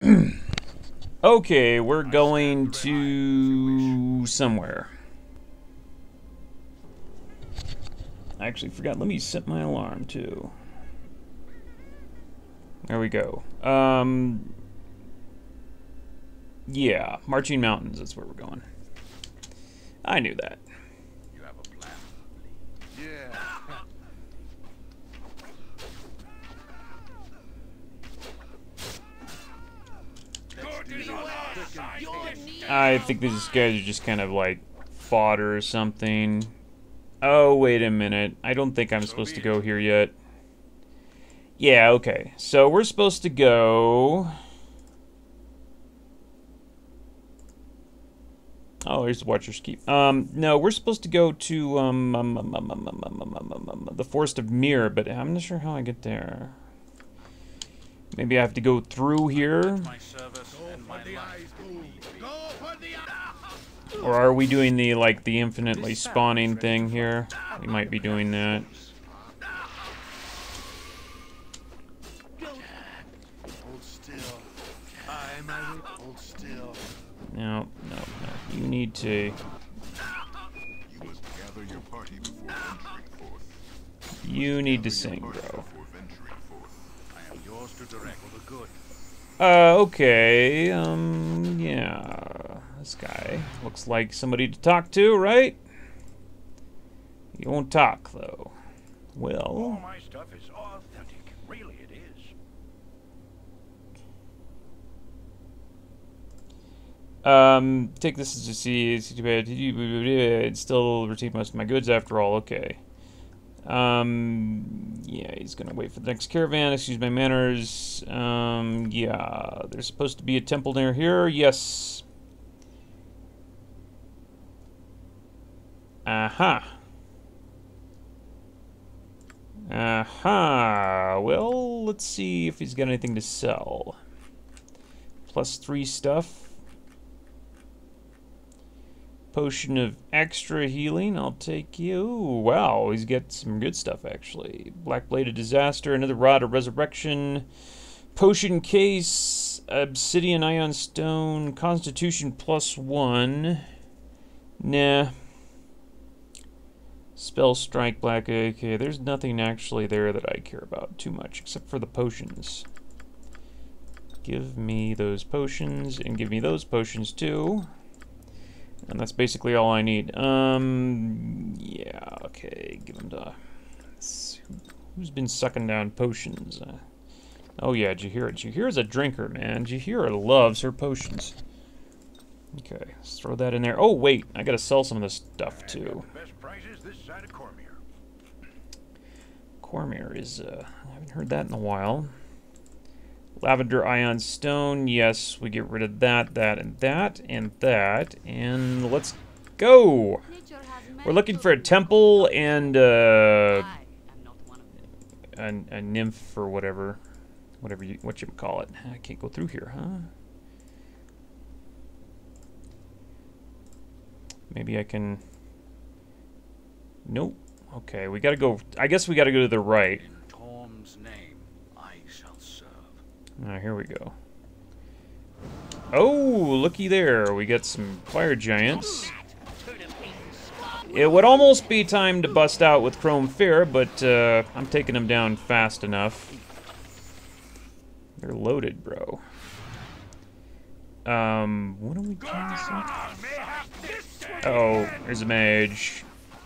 Okay, we're going to somewhere. I actually forgot. Let me set my alarm too. There we go. Yeah, Marching Mountains. That's where we're going. I knew that. You have a plan? Yeah. I think these guys are just kind of like fodder or something. Oh, wait a minute. I don't think I'm supposed to go here yet. Yeah, okay. So we're supposed to go... Oh, here's the Watcher's Keep. No, we're supposed to go to, the Forest of Mir, but I'm not sure how I get there. Maybe I have to go through here? Or are we doing the, like, the infinitely spawning thing here? We might be doing that. Hold still. Hold still. No. You need to... You must gather your party before venturing forth. You need to sing, bro. I am yours to direct for the good. Okay, yeah. This guy looks like somebody to talk to, right? He won't talk, though. Well... All my stuff is authentic. Really, it is. Take this as a see. It's too bad. I'd still retain most of my goods after all. Okay. Yeah, he's gonna wait for the next caravan. Excuse my manners. Yeah, there's supposed to be a temple near here. Yes. Aha. Aha. Well, let's see if he's got anything to sell. +3 stuff. Potion of extra healing, I'll take you. Ooh, wow, he's got some good stuff, actually. Black Blade of Disaster, another Rod of Resurrection, Potion Case, Obsidian Ion Stone, Constitution +1. Nah. Spell Strike, Black, okay, there's nothing actually there that I care about too much, except for the potions. Give me those potions, and give me those potions, too. And that's basically all I need. Yeah, okay, give him to... Who's been sucking down potions? Oh yeah, Jahira. Jahira's a drinker, man. Jahira loves her potions. Okay, let's throw that in there. Oh, wait, I gotta sell some of this stuff, too. Best prices this side of Cormier. Cormier is, I haven't heard that in a while. Lavender Ion Stone, yes, we get rid of that, and that, and that, and let's go! We're looking for a temple and a nymph or whatever you call it. I can't go through here, huh? Maybe I can... Nope. Okay, we gotta go... I guess we gotta go to the right. In Tom's name, I shall serve. Here we go. Oh, looky there. We got some fire giants. It would almost be time to bust out with Chrome Fear, but I'm taking them down fast enough. They're loaded, bro. What are we doing? Oh, there's a mage.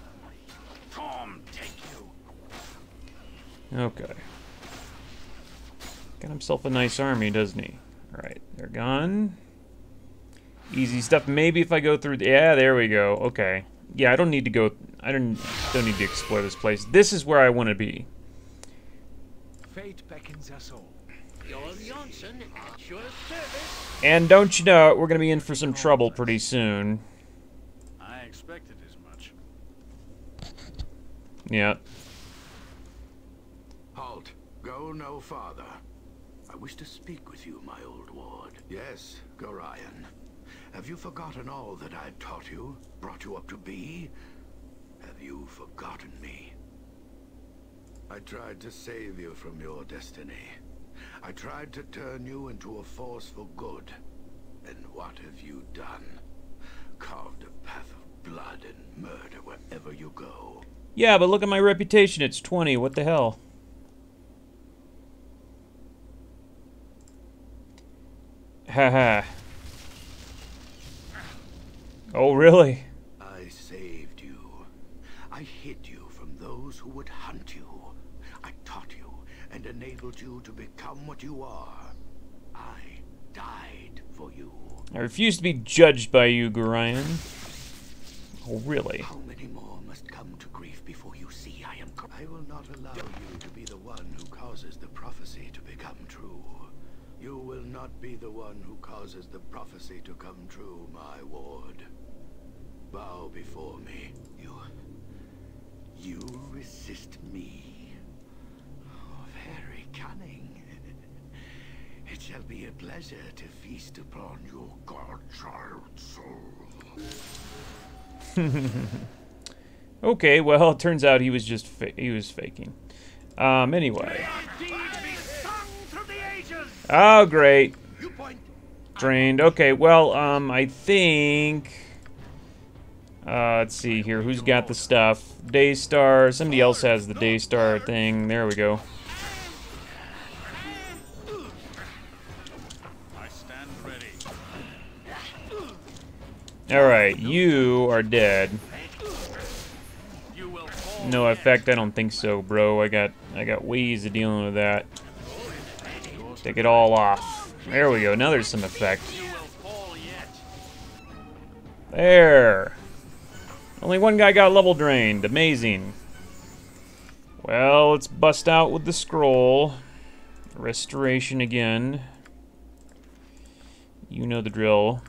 Okay. Got himself a nice army, doesn't he? Alright, they're gone. Easy stuff. Maybe if I go through... Yeah, there we go. Okay. Yeah, I don't need to go... I don't need to explore this place. This is where I want to be. Fate beckons us all. Janssen at your service. And don't you know, we're going to be in for some trouble pretty soon. I expected as much. Yeah. Halt. Go no farther. I wish to speak with you, my old ward. Yes, Gorion. Have you forgotten all that I've taught you, brought you up to be? Have you forgotten me? I tried to save you from your destiny. I tried to turn you into a force for good. And what have you done? Carved a path of blood and murder wherever you go. Yeah, but look at my reputation. It's 20. What the hell? Haha. Oh, really? I saved you. I hid you from those who would hunt you. I taught you and enabled you to become what you are. I died for you. I refuse to be judged by you, Gorion. Oh, really? How many more must come to grief before you see I am? I will not allow you to be the one who causes the prophecy to become true. You will not be the one who causes the prophecy to come true, my ward. Bow before me. You resist me. Oh, very cunning. It shall be a pleasure to feast upon your godchild soul. Okay, well, it turns out he was just he was faking. Anyway. Oh, great. Drained. Okay, well, I think... let's see here. Who's got the stuff? Daystar. Somebody else has the Daystar thing. There we go. I stand ready. Alright, you are dead. You will fall No effect? I don't think so, bro. I got ways of dealing with that. Take it all off. There we go. Now there's some effect. You will fall yet. There. Only one guy got level drained. Amazing. Well, let's bust out with the scroll. Restoration again. You know the drill.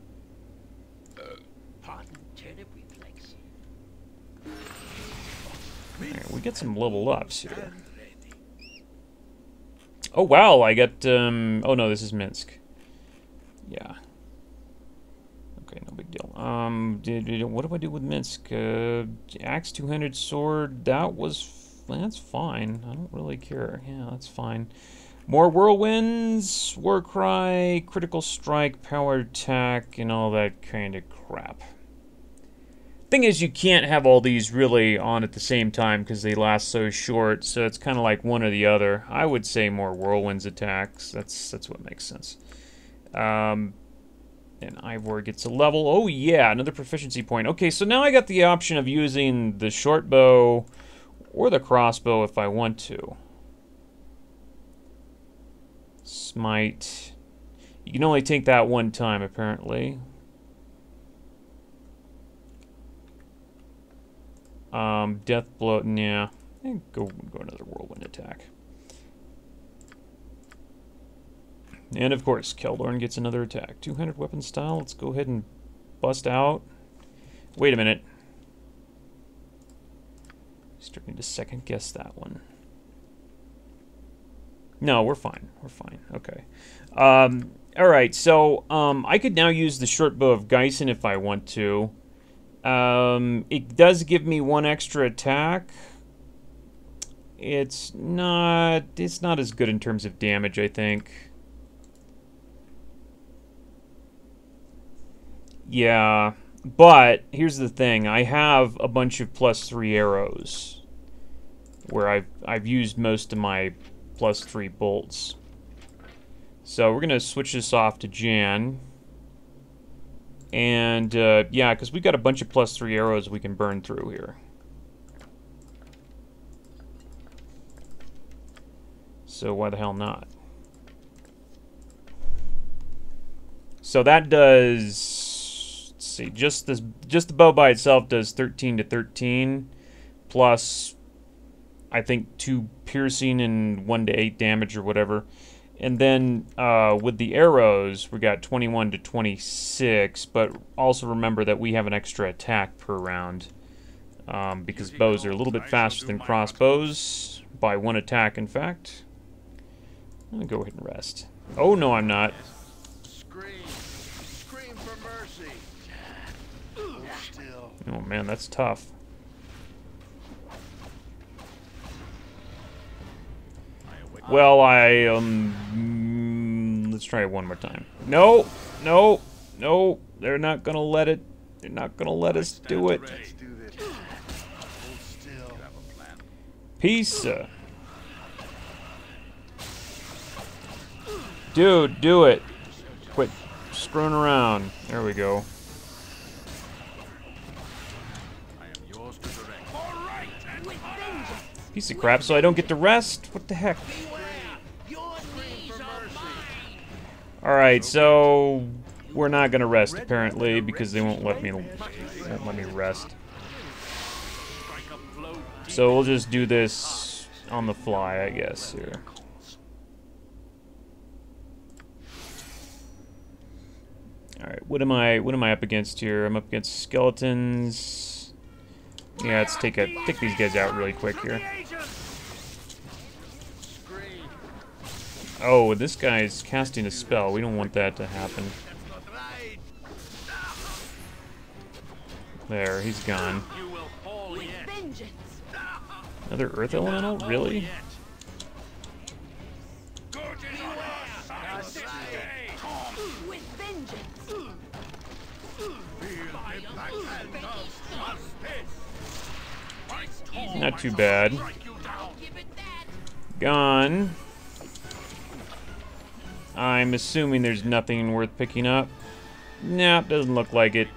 Alright, we get some level ups here. Oh wow, I got oh no, this is Minsk. Yeah. Okay, no big deal. What do I do with Minsk? Axe, two-handed sword, that's fine. I don't really care. Yeah, that's fine. More whirlwinds, war cry, critical strike, power attack, and all that kind of crap. Thing is, you can't have all these really on at the same time because they last so short, so it's kind of like one or the other. I would say more whirlwinds attacks. That's what makes sense. And Ivor gets a level. Oh yeah, another proficiency point. Okay, so now I got the option of using the short bow or the crossbow if I want to. Smite. You can only take that one time, apparently. Death blow, yeah. Go another whirlwind attack. And of course, Keldorn gets another attack. 200 weapon style, let's go ahead and bust out. Wait a minute. Starting to second guess that one. No, we're fine. We're fine. Okay. Alright, so I could now use the short bow of Geisen if I want to. It does give me one extra attack. It's not as good in terms of damage, I think. Yeah, but here's the thing. I have a bunch of +3 arrows where I've used most of my +3 bolts. So we're gonna switch this off to Jan. And, yeah, because we've got a bunch of +3 arrows we can burn through here. So why the hell not? So that does... Let's see, just the bow by itself does 13 to 13. Plus, I think 2 piercing and 1 to 8 damage or whatever. And then with the arrows, we got 21 to 26, but also remember that we have an extra attack per round because bows are a little bit faster than crossbows by 1 attack, in fact. I'm gonna go ahead and rest. Oh, no, I'm not. Scream for mercy. Still. Oh, man, that's tough. Well, let's try it one more time. No, no, no. They're not gonna let it. They're not gonna let us do it. Let's do this. Hold still. You have a plan. Pizza. Dude, do it. Quit screwing around. There we go. I am yours to direct. All right. Piece of crap, so I don't get to rest? What the heck? Alright, so we're not gonna rest apparently because they won't let me rest. So we'll just do this on the fly, I guess, here. Alright, what am I up against here? I'm up against skeletons. Yeah, let's take these guys out really quick here. Oh, this guy's casting a spell. We don't want that to happen. There, he's gone. Another Earth Elemental? Really? Not too bad. Gone. I'm assuming there's nothing worth picking up. Nah, doesn't look like it.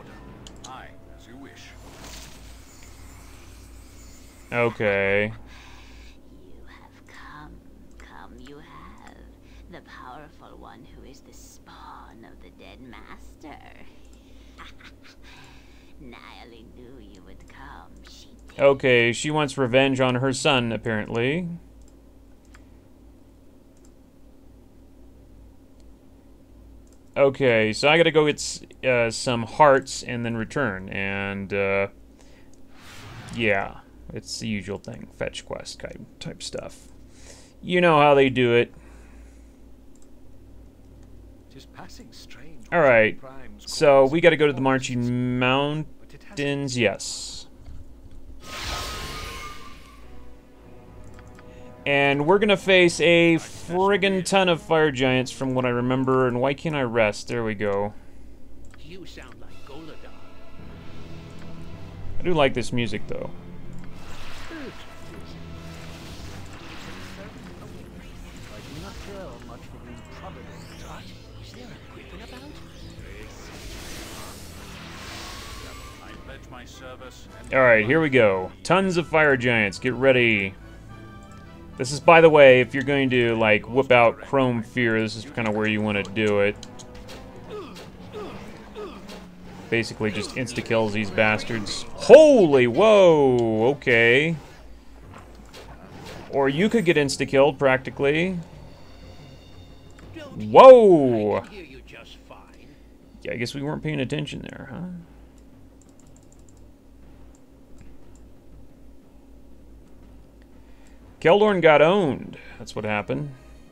Okay. You have come you have. The powerful one who is the spawn of the dead master. Natalie knew you would come. She did. Okay, she wants revenge on her son, apparently. Okay, so I gotta go get some hearts and then return, and yeah, it's the usual thing, fetch quest type stuff. You know how they do it. Alright, so we gotta go to the Marching Mountains, yes. And we're gonna face a friggin' ton of fire giants from what I remember, and why can't I rest? There we go. You sound like Golodar. I do like this music, though. I do not care much for being prodded. Is there a griffin about? I pledge my service. Alright, here we go. Tons of fire giants, get ready. This is, by the way, if you're going to, like, whip out Chrome Fear, this is kind of where you want to do it. Basically just insta-kills these bastards. Holy, whoa, okay. Or you could get insta-killed, practically. Whoa! I hear you just fine. Yeah, I guess we weren't paying attention there, huh? Keldorn got owned. That's what happened.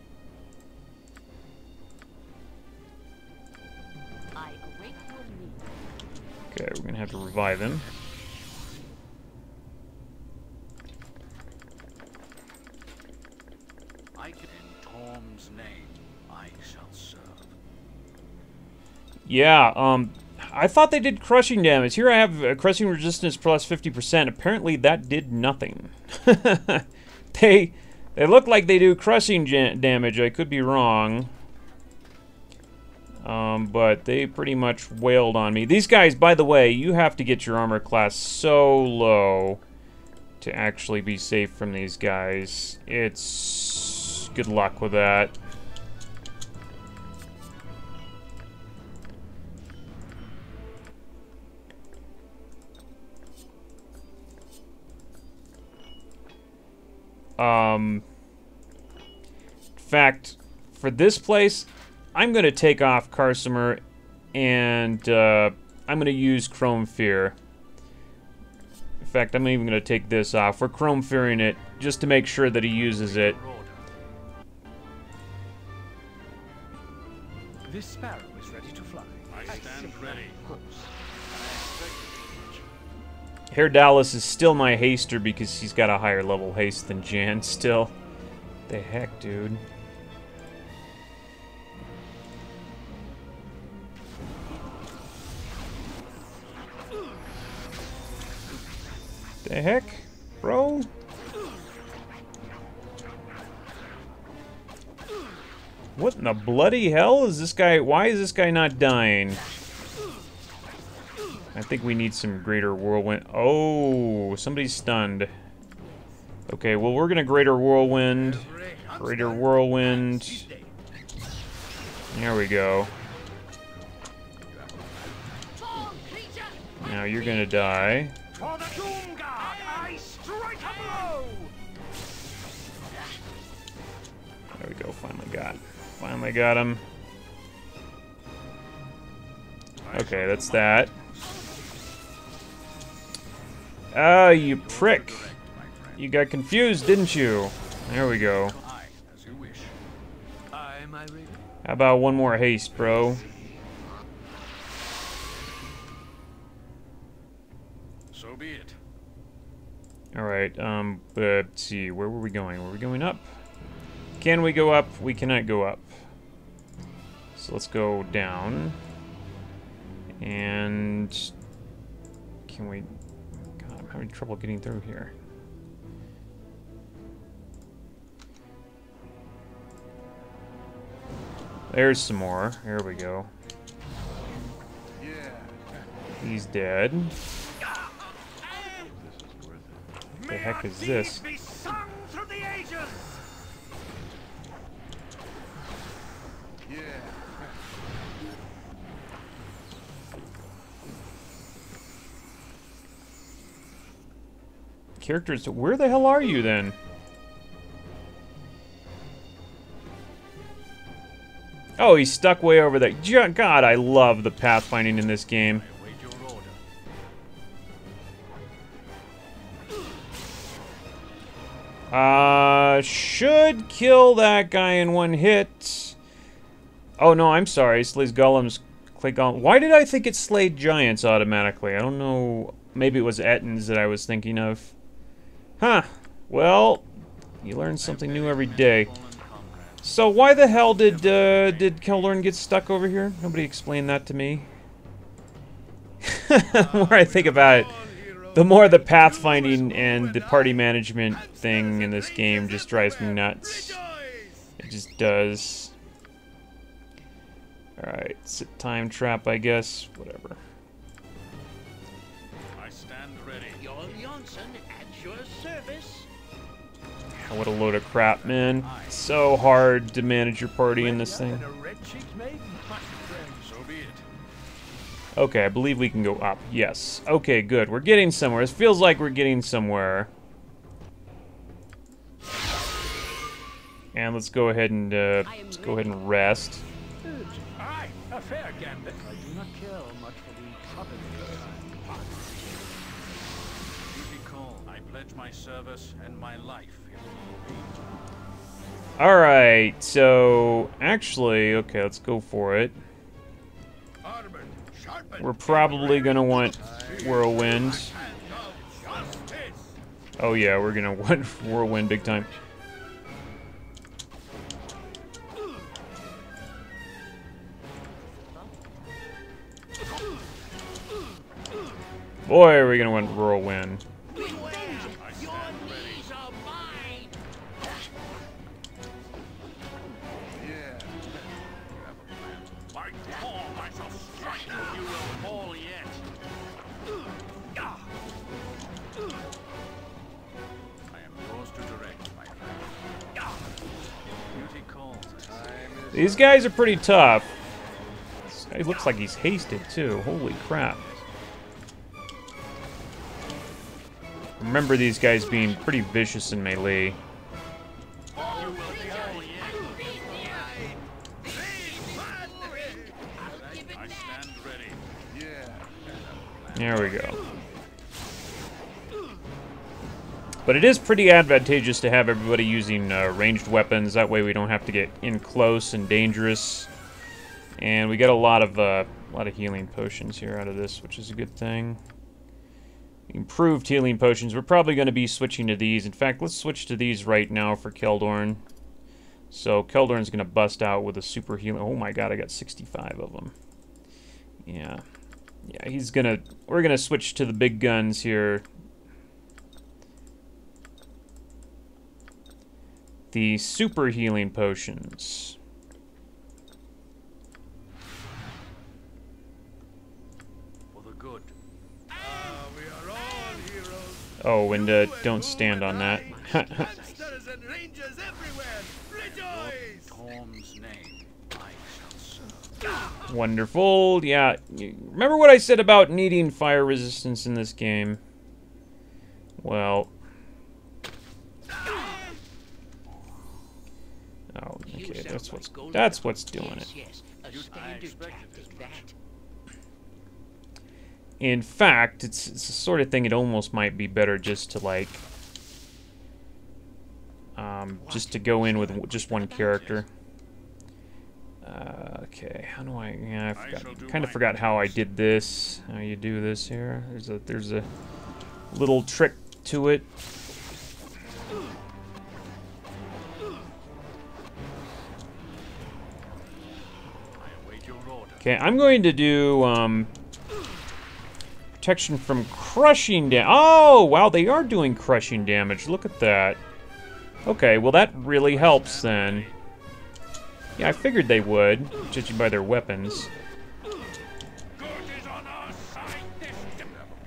I await your need. Okay, we're gonna have to revive him. I can, in Torm's name, I shall serve. Yeah, I thought they did crushing damage. Here I have crushing resistance plus 50%. Apparently that did nothing. They look like they do crushing damage. I could be wrong. But they pretty much wailed on me. These guys, by the way, you have to get your armor class so low to actually be safe from these guys. It's... good luck with that. In fact, for this place, I'm going to take off Carcimer, and I'm going to use Chrome Fear. In fact, I'm even going to take this off. We're Chrome Fearing it, just to make sure that he uses it. This sparrow is ready to fly. I stand ready. Herr Dallas is still my haster because he's got a higher level haste than Jan still. The heck, dude? The heck, bro? What in the bloody hell is this guy? Why is this guy not dying? I think we need some greater whirlwind. Oh, somebody's stunned. Okay, well, we're gonna greater whirlwind. Greater whirlwind. There we go. Now you're gonna die. For the Doom Guard, I strike a blow! There we go, finally got him. Okay, that's that. Ah, you prick. You got confused, didn't you? There we go. How about one more haste, bro? So be it. Alright, let's see, where were we going? Were we going up? Can we go up? We cannot go up. So let's go down. And... can we... God, I'm having trouble getting through here. There's some more. Here we go. He's dead. What the heck is this? Be sung through the ages! Characters, where the hell are you then? Oh, he's stuck way over there. God, I love the pathfinding in this game. Await your order. Should kill that guy in one hit. Oh no, I'm sorry. Slays golems. Click on. Why did I think it slayed giants automatically? I don't know. Maybe it was Ettins that I was thinking of. Huh. Well, you learn something new every day. So why the hell did Keldorn get stuck over here? Nobody explained that to me. The more I think about it, the more the pathfinding and the party management thing in this game just drives me nuts. It just does. Alright, sit time trap, I guess. Whatever. I stand ready. Your Johnson at your service. Oh, what a load of crap, man. It's so hard to manage your party in this thing. And a red-cheeked maiden, my friend. So be it. Okay, I believe we can go up. Yes. Okay, good. We're getting somewhere. It feels like we're getting somewhere. And let's go ahead and rest. Aye, a fair gambit. I do not care much for the trouble. Duty call. I pledge my service and my life. Alright, so actually, okay, let's go for it. We're probably gonna want whirlwind. Oh yeah, we're gonna want whirlwind big time. Boy, are we gonna want whirlwind. These guys are pretty tough. This guy looks like he's hasted too. Holy crap. Remember these guys being pretty vicious in melee. There we go. But it is pretty advantageous to have everybody using ranged weapons. That way we don't have to get in close and dangerous. And we get a lot of healing potions here out of this, which is a good thing. Improved healing potions. We're probably going to be switching to these. In fact, let's switch to these right now for Keldorn. So Keldorn's gonna bust out with a super healing. Oh my god, I got 65 of them. Yeah. Yeah, he's gonna... We're gonna switch to the big guns here. The super healing potions. For the good. We are all heroes. Oh, and don't stand on that. Monsters and rangers everywhere. Rejoice! Tom's name I shall serve. Wonderful. Yeah. Remember what I said about needing fire resistance in this game? Well. Oh, okay. That's what's doing it. Yes, a I standard expected as tactic, much. that. In fact, it's the sort of thing it almost might be better just to like just to go in with just one character. Okay, how do I? Yeah, I kind of forgot how I did this. How you do this here? There's a little trick to it. I await your order. Okay, I'm going to do protection from crushing damage. Oh, wow, they are doing crushing damage. Look at that. Okay, well that really helps then. Yeah, I figured they would, judging by their weapons. Good is on our side this time.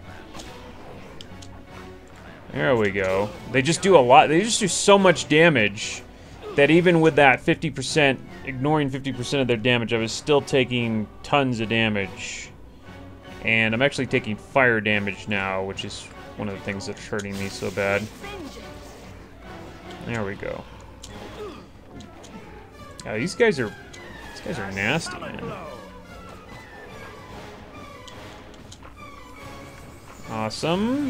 There we go. They just do a lot. They just do so much damage that even with that 50%, ignoring 50% of their damage, I was still taking tons of damage. And I'm actually taking fire damage now, which is one of the things that's hurting me so bad. There we go. Yeah, these guys are nasty, man. Awesome.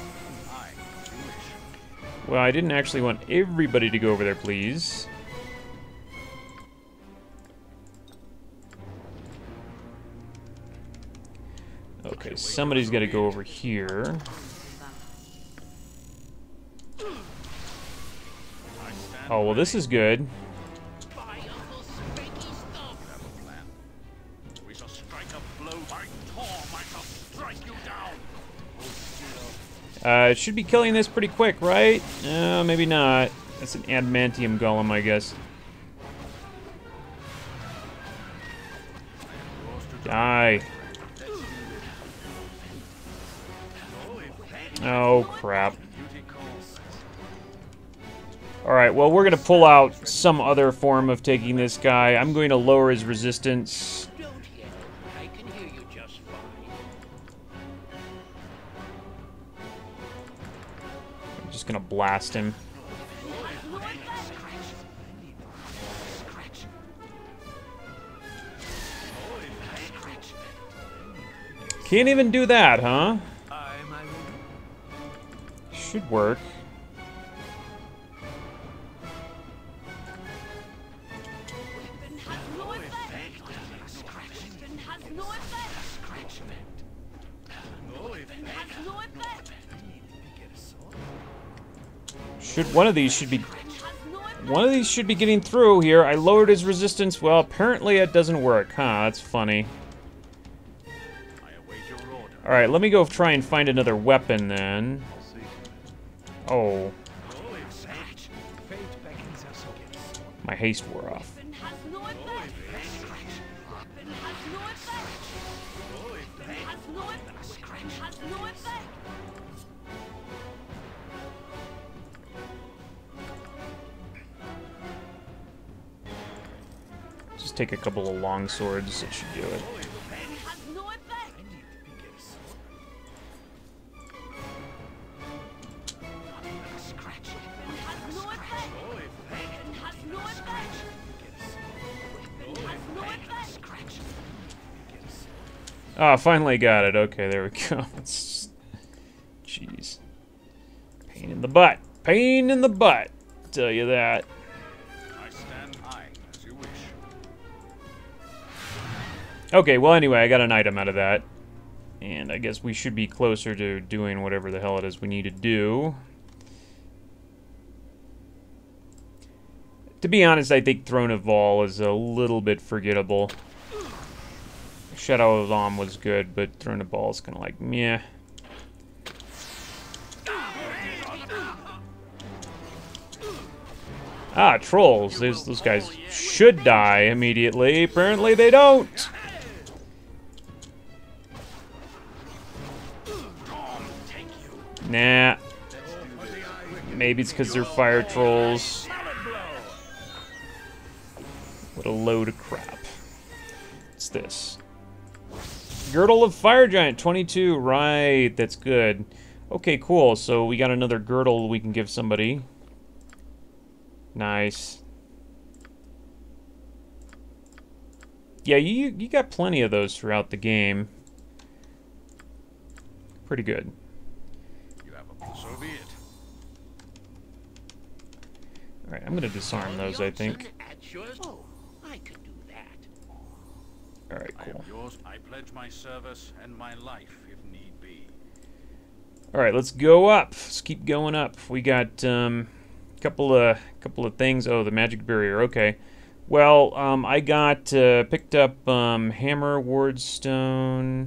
Well, I didn't actually want everybody to go over there, please. Okay, somebody's got to go over here. Oh, well, this is good. We shall strike a blow by Tom. I shall strike you down. It should be killing this pretty quick, right? Maybe not. That's an adamantium golem, I guess. Die. Oh, crap. Alright, well, we're going to pull out some other form of taking this guy. I'm going to lower his resistance. Don't yet. I can hear you just fine. I'm just going to blast him. Can't even do that, huh? Should work. One of these should be getting through here. I lowered his resistance. Well, apparently it doesn't work, huh? That's funny. Alright, let me go try and find another weapon then. Oh. My haste wore off. Just take a couple of long swords, it should do it. Ah, finally got it. Okay, there we go. It's jeez. Pain in the butt. Pain in the butt. I'll tell you that. I stand high as you wish. Okay, well anyway, I got an item out of that. And I guess we should be closer to doing whatever the hell it is we need to do. To be honest, I think Throne of Vol is a little bit forgettable. Shadow of Om was good, but Throne of Vol is kind of like, meh. Ah, trolls. Those guys should die immediately. Apparently they don't. Nah. Maybe it's because they're fire trolls. What a load of crap. What's this? Girdle of Fire Giant, 22. Right, that's good. Okay, cool. So we got another girdle we can give somebody. Nice. Yeah, you got plenty of those throughout the game. Pretty good. You have a so be it. Alright, I'm gonna disarm those, I think. Oh, I could do that. Alright, I am cool. yours. I pledge my service and my life if need be. Alright, let's go up. Let's keep going up. We got couple of things. Oh, the magic barrier. Okay. Well, I got picked up hammer, wardstone.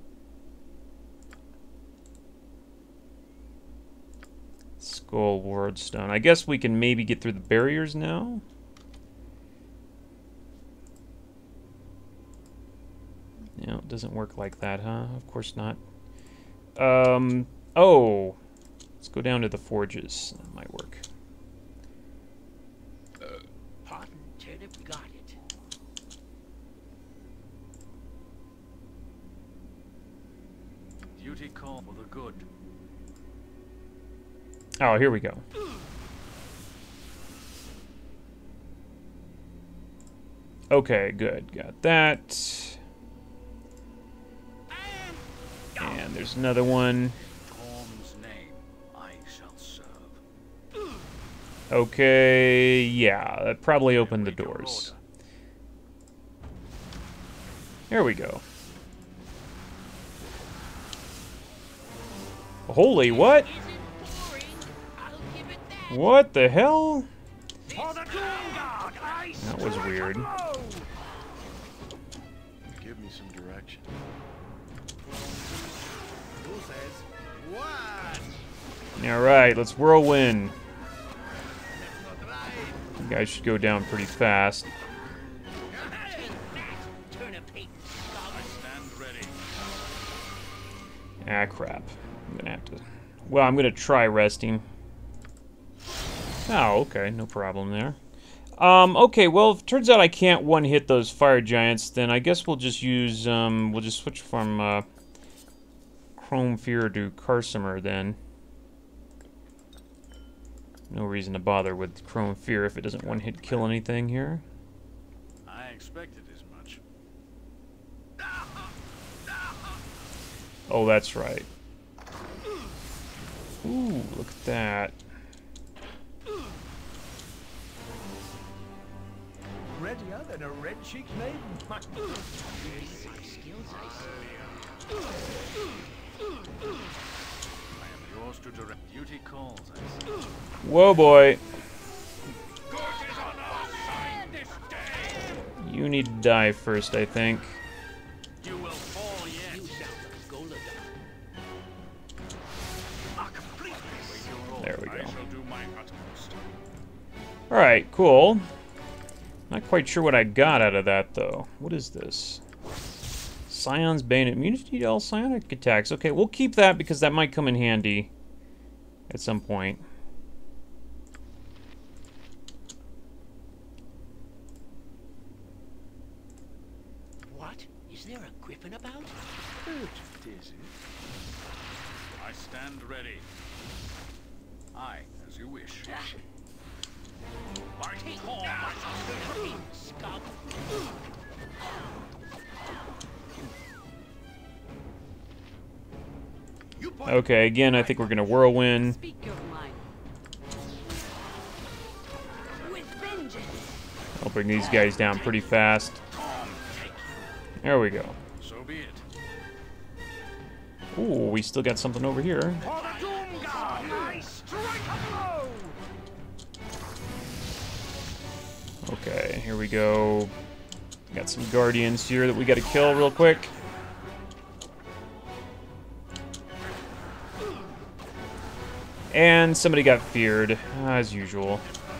Skull, wardstone. I guess we can maybe get through the barriers now. No, it doesn't work like that, huh? Of course not. Oh. Let's go down to the forges. That might work. Hot and turnip got it. Duty call for the good. Oh, here we go. Okay, good. Got that. And there's another one. Torm's name I shall serve. Okay, yeah, that probably opened the doors. There we go. Holy what? What the hell? That was weird. Give me some direction. Who says what? Alright, let's whirlwind. You guys should go down pretty fast. Stand ready. Ah, crap. I'm gonna have to... Well, I'm gonna try resting. Oh, okay, no problem there. Okay, well, if it turns out I can't one-hit those fire giants, then I guess we'll just use, we'll just switch from, Chrome Fear to Carcimer, then. No reason to bother with Chrome Fear if it doesn't one-hit kill anything here. I expected as much. Oh, that's right. Ooh, look at that. Readier than a red-cheeked maiden. My skills, I see. I am yours to direct. Duty calls, I see. Whoa, boy. Good is on our side this day. You need to die first, I think. You will fall yet. You sound like Golda. There we I go. shall do my utmost. Alright, cool. Not quite sure what I got out of that, though. What is this? Scion's Bayonet. Immunity to all psionic attacks. Okay, we'll keep that because that might come in handy at some point. What? Is there a griffin about? Urgent, is it? I stand ready. Aye, as you wish. By Torm, I shall serve. Scum. Okay, again, I think we're gonna whirlwind. Speak your mind. With vengeance. I'll bring these guys down pretty fast. There we go. So be it. Ooh, we still got something over here. For the Doom God, I strike a blow! Okay, here we go. Got some guardians here that we gotta kill real quick. And somebody got feared, as usual.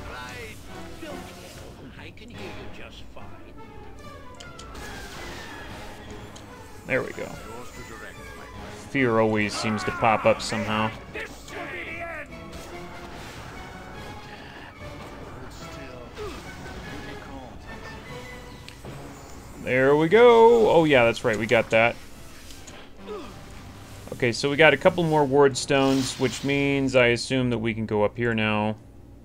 I can hear you just fine. There we go. Fear always seems to pop up somehow. This will be the end. There we go. Oh yeah, that's right, we got that. Okay, so we got a couple more ward stones, which means I assume that we can go up here now.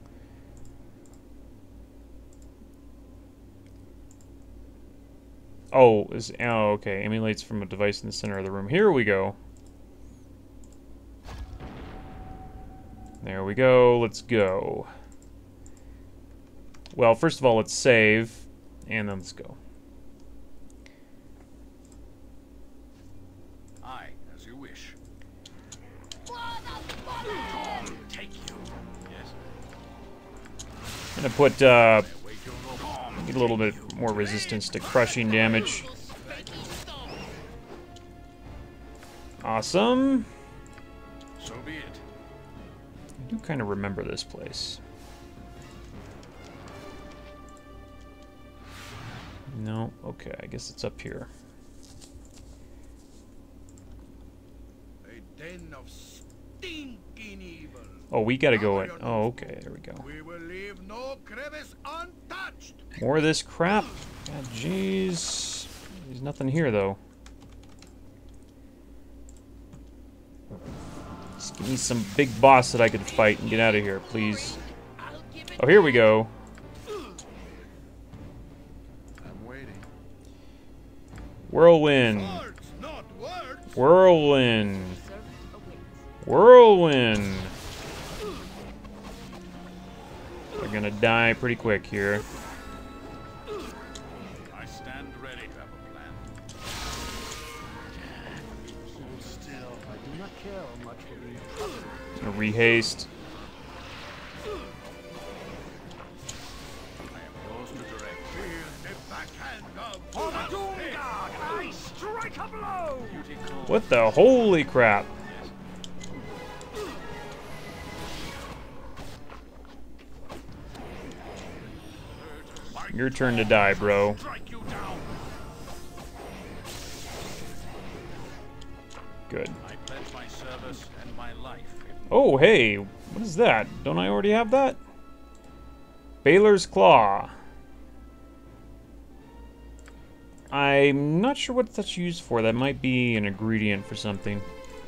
Oh, okay. Emulates from a device in the center of the room. Here we go. There we go. Let's go. Well, first of all, let's save, and then let's go. Aye, as you wish. Take you. Yes. Gonna put get a little bit more resistance to crushing damage. Awesome. So be it. I do kind of remember this place. No, okay, I guess it's up here. A den of stinking evil. Oh, we gotta go in. Oh, okay, there we go. We will leave no crevice untouched. More of this crap. God, jeez. There's nothing here, though. Just give me some big boss that I could fight and get out of here, please. Oh, here we go. I'm waiting. Whirlwind. Words, not words. Whirlwind. Whirlwind. We're gonna die pretty quick here. I stand ready to have a plan. Hold still. I do not care much for being troubled. Gonna rehaste. I am yours to direct. Feel the backhand of For the Doom Guard, I strike a blow! Duty calls. What the holy crap? Your turn to die, bro. Strike you down. Good. I pledge my service and my life. Oh, hey, what is that? Don't I already have that? Baldurs Claw. I'm not sure what that's used for. That might be an ingredient for something.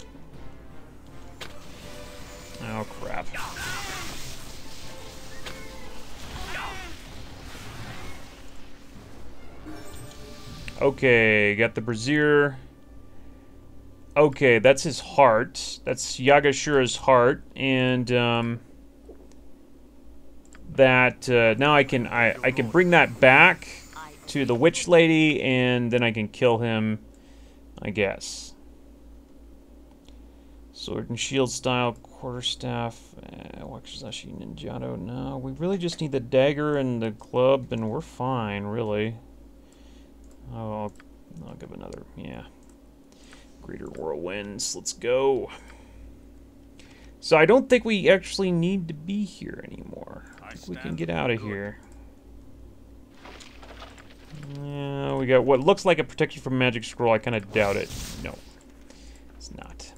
Oh, crap. Okay, got the Brazier. Okay, that's his heart. That's Yagashura's heart, and that now I can bring that back to the witch lady, and then I can kill him, I guess. Sword and shield style, quarterstaff, Wakizashi Ninjato. No, we really just need the dagger and the club, and we're fine, really. Oh, I'll give another, yeah. Greater Whirlwinds, let's go. So I don't think we actually need to be here anymore. I think we can get out of here. Yeah, we got what looks like a protection from magic scroll. I kind of doubt it. No, it's not.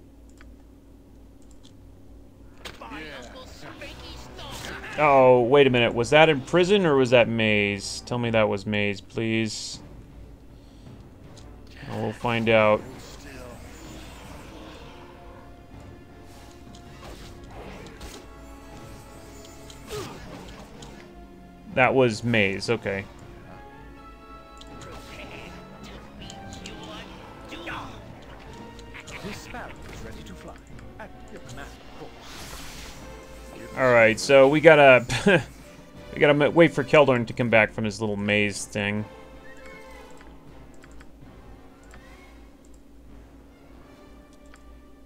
Oh, wait a minute. Was that in prison or was that maze? Tell me that was maze, please. We'll find out. That was maze, okay. This sparrow is ready to fly. At your command, of course. Alright, so we gotta... we gotta wait for Keldorn to come back from his little maze thing.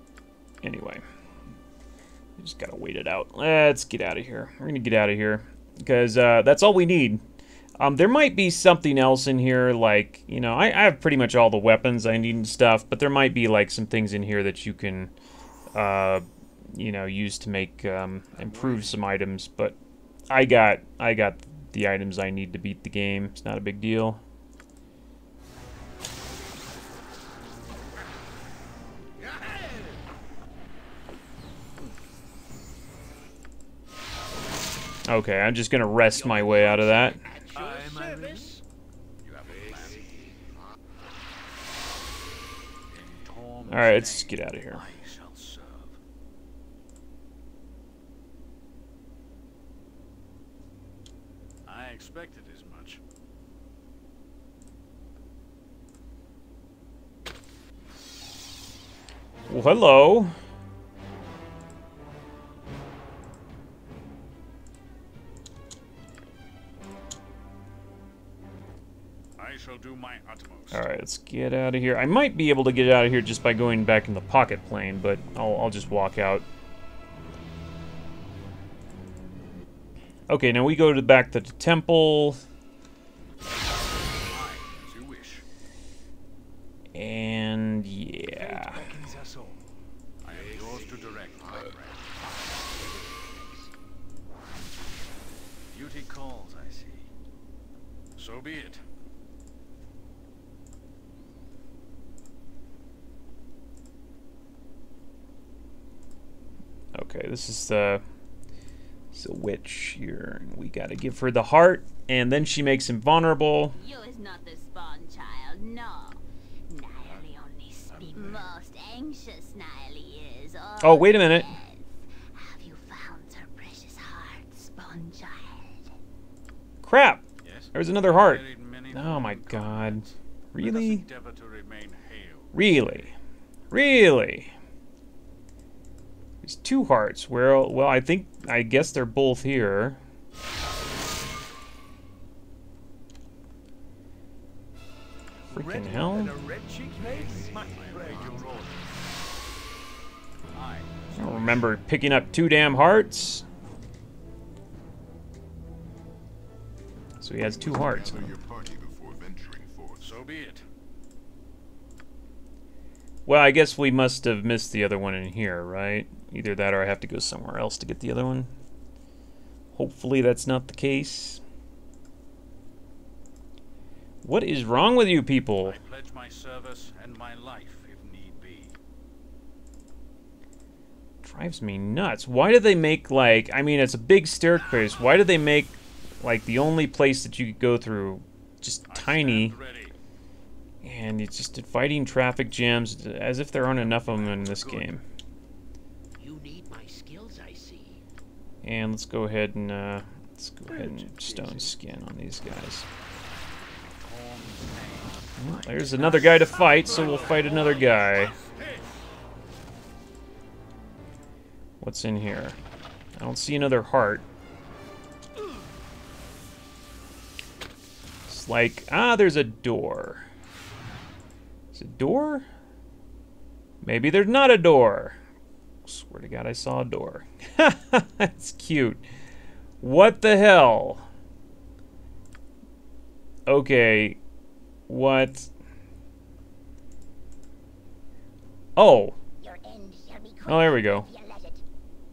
Anyway. We just gotta wait it out. Let's get out of here. We're gonna get out of here. because that's all we need. There might be something else in here, like, you know, I have pretty much all the weapons I need and stuff, but there might be, like, some things in here that you can, you know, use to make, improve some items, but I got the items I need to beat the game. It's not a big deal. Okay, I'm just gonna rest my way out of that. Service. Alright, let's get out of here. I shall serve. I expected as much. Well, hello. I shall do my utmost. Alright, let's get out of here. I might be able to get out of here just by going back in the pocket plane, but I'll just walk out. Okay, now we go back to the temple. Aye, as you wish. And yeah. Beckons us all. I am yours to direct, my friend. Duty calls, I see. So be it. Okay, this is the witch here. We gotta give her the heart, and then she makes him vulnerable. You is not the spawn child, no. Niley only speak most anxious, Niley is. Oh, wait a minute. Yes. Have you found her precious heart, spawn child? Crap! Yes. There's another heart. Buried many Oh my golden god. coins. Let us Really? endeavor to remain hale. Really? Really? There's two hearts. Well, I guess they're both here. Freaking Red hell. and a red-cheeked maiden. My friend. Aye. I don't remember picking up two damn hearts. So he has two hearts. Uh-huh. huh? Uh-huh. Gather your party before venturing forth. So be it. Well, I guess we must have missed the other one in here, right? Either that or I have to go somewhere else to get the other one. Hopefully that's not the case. What is wrong with you people? I pledge my service and my life if need be. Drives me nuts. Why do they make, like, I mean, it's a big staircase. Why do they make, like, the only place that you could go through just I tiny? stand ready. And it's just fighting traffic jams as if there aren't enough of them in this game. You need my skills, I see. And let's go ahead and stone skin on these guys. Well, there's another guy to fight, so we'll fight another guy. What's in here? I don't see another heart. It's like, there's a door. Is it a door? Maybe there's not a door. Swear to God, I saw a door. That's cute. What the hell? Okay. What? Oh. Your end shall be Oh, there we go. if you let it.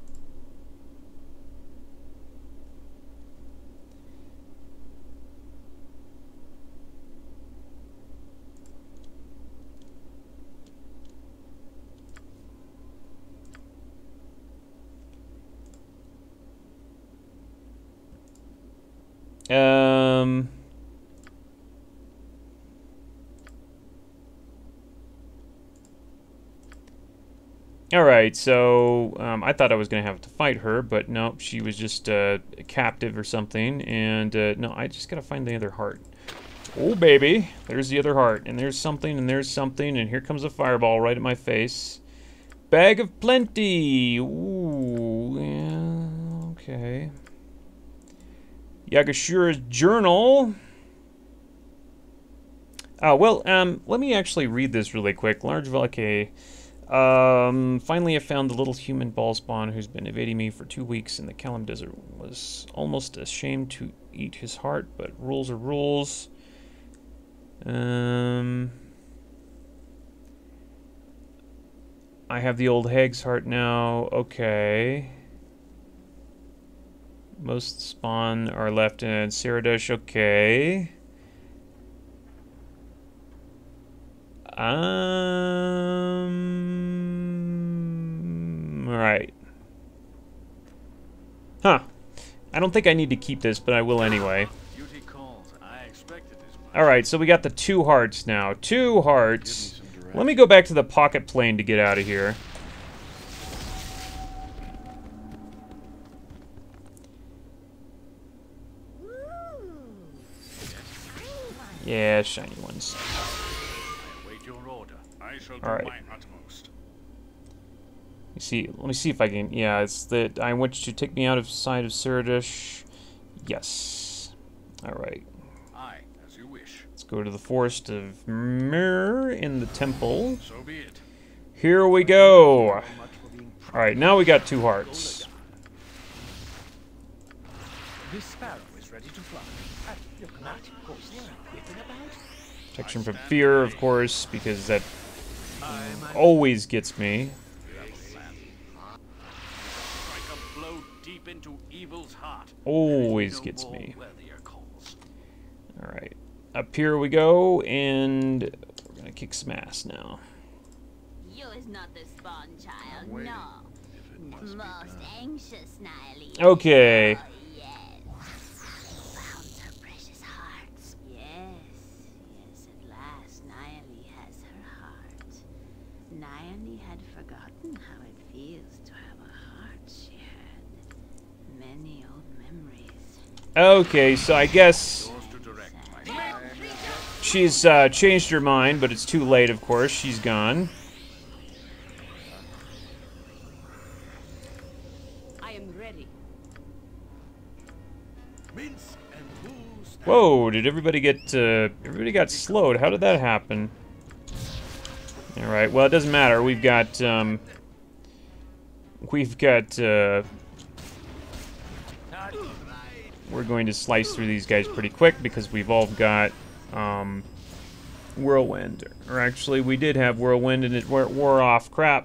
Um. Alright, so I thought I was going to have to fight her, but no, she was just a captive or something, and no, I just got to find the other heart. Oh, baby, there's the other heart, and there's something, and here comes a fireball right at my face. Bag of plenty! Ooh, yeah, okay. Yagashura's journal. Oh, well, let me actually read this really quick. Large okay. Finally I found the little human ball spawn who's been evading me for 2 weeks in the Kalam Desert. Was almost ashamed to eat his heart, but rules are rules. I have the old hag's heart now. Okay. Most spawn are left in Ceradush. Okay. Alright. Huh. I don't think I need to keep this, but I will anyway. Duty calls. I expected this much. Alright, so we got the 2 hearts now. 2 hearts. Let me go back to the pocket plane to get out of here. Yeah, shiny ones. Wait your order. I shall do Alright. my utmost. Let me see if I can. Yeah, it's that I want you to take me out of sight of Ceradush. Yes. Alright. Aye, as you wish. Let's go to the Forest of Mirror in the temple. So be it. Here we go. Alright, now we got 2 hearts. This sparrow is ready to fly. Look, not whipping about. Protection from fear, of course, because that always gets me. Strike a blow deep into evil's heart. Always No gets more me. worthier calls. Alright. Up here we go, and we're gonna kick some ass now. You is not the spawn child, no. Most anxious, Nile. Okay. Oh, yes. Found her precious hearts. Yes, yes, at last Nile has her heart. Nile had forgotten how it feels to have a heart she had. Many old memories. Okay, so I guess Yours to direct, my she's changed her mind, but it's too late, of course. She's gone. I am ready. Mince and moose. Whoa, did everybody get, everybody got slowed. How did that happen? Alright, well, it doesn't matter. We've got, we're going to slice through these guys pretty quick because we've all got, Whirlwind. Or actually, we did have Whirlwind and it wore off. Crap.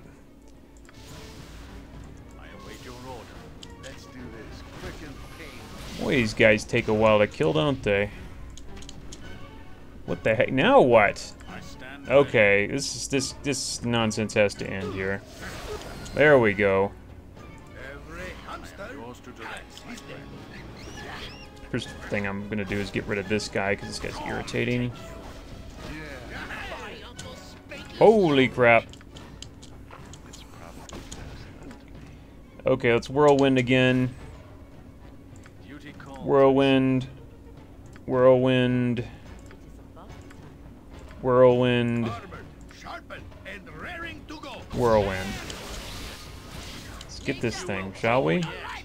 I await your order. Let's do this quick and painless. Boy, these guys take a while to kill, don't they? What the heck? Now what? I stand Okay, this nonsense has to end here. There we go. Every hamster. ready. Yours to direct, my friend. First thing I'm gonna do is get rid of this guy because this guy's irritating. Holy crap! Okay, let's whirlwind again. Duty calls. Whirlwind. Whirlwind. Whirlwind. Armored, sharpened, and raring to go. Whirlwind. Let's get this thing, shall we? I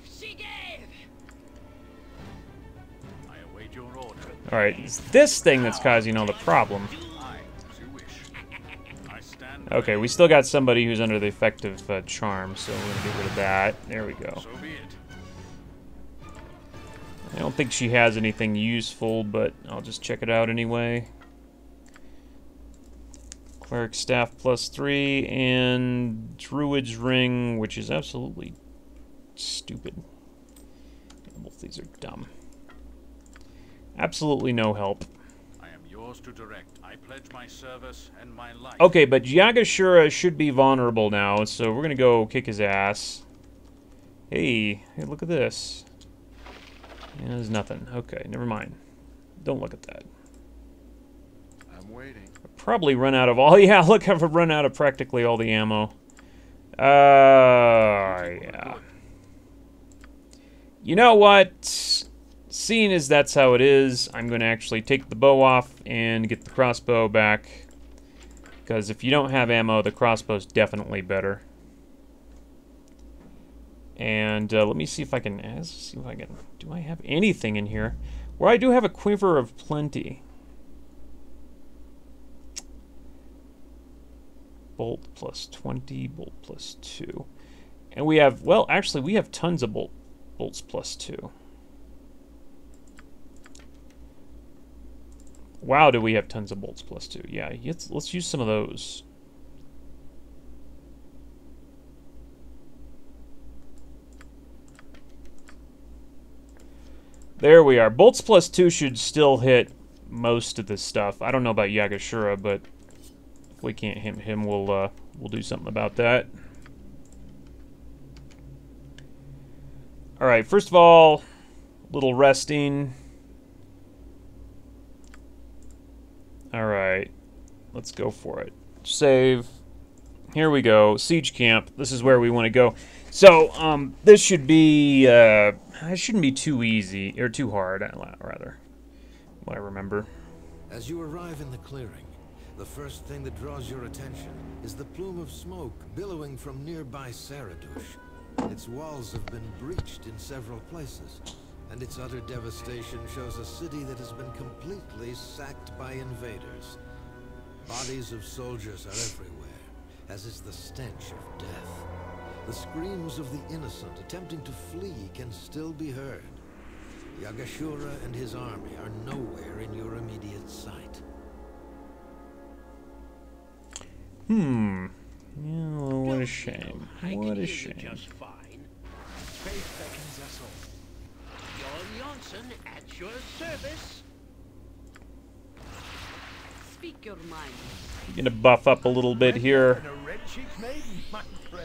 await your order. Alright, it's this thing that's causing all the problem. Aye, as you wish. I stand Okay, we still got somebody who's under the effect of charm, so we're gonna get rid of that. There we go. So be it. I don't think she has anything useful, but I'll just check it out anyway. Cleric Staff +3 and Druid's Ring, which is absolutely stupid. Both these are dumb. Absolutely no help. I am yours to direct. I pledge my service and my life. Okay, but Yagashura should be vulnerable now, so we're gonna go kick his ass. Hey, look at this. Yeah, there's nothing. Okay, never mind. Don't look at that. I'm waiting. Probably run out of all. Yeah, look, I've run out of practically all the ammo. Yeah. You know what? Seeing as that's how it is, I'm going to actually take the bow off and get the crossbow back. Because if you don't have ammo, the crossbow's definitely better. And let me see if I can. Let's see if I can. Do I have anything in here? Well, I do have a quiver of plenty. Bolt plus 20, bolt plus 2. And we have, well, actually, we have tons of bolts plus 2. Wow, do we have tons of bolts plus 2. Yeah, let's use some of those. There we are. Bolts plus 2 should still hit most of this stuff. I don't know about Yagashura, but if we can't hit him, we'll do something about that. All right, first of all, little resting. All right, let's go for it. Save. Here we go. Siege camp. This is where we want to go. So, this should be, it shouldn't be too easy, or too hard, rather, what I remember. As you arrive in the clearing, the first thing that draws your attention is the plume of smoke billowing from nearby Saradush. Its walls have been breached in several places, and its utter devastation shows a city that has been completely sacked by invaders. Bodies of soldiers are everywhere, as is the stench of death. The screams of the innocent attempting to flee can still be heard. Yagashura and his army are nowhere in your immediate sight. Yeah, well, what a shame. What a shame. Just fine. Faith beckons us all. Jon Janssen at your service. Speak your mind. I'm gonna buff up a little bit here. And a red-cheeked maiden, my friend.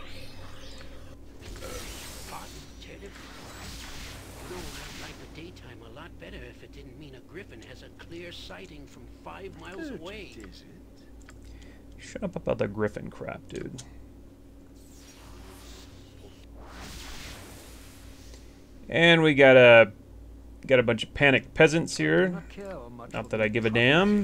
No, I'd like the daytime a lot better if it didn't mean a griffin has a clear sighting from 5 miles away. Is it? Shut up about the griffin crap, dude. And we got a bunch of panicked peasants here. Not that I give a damn.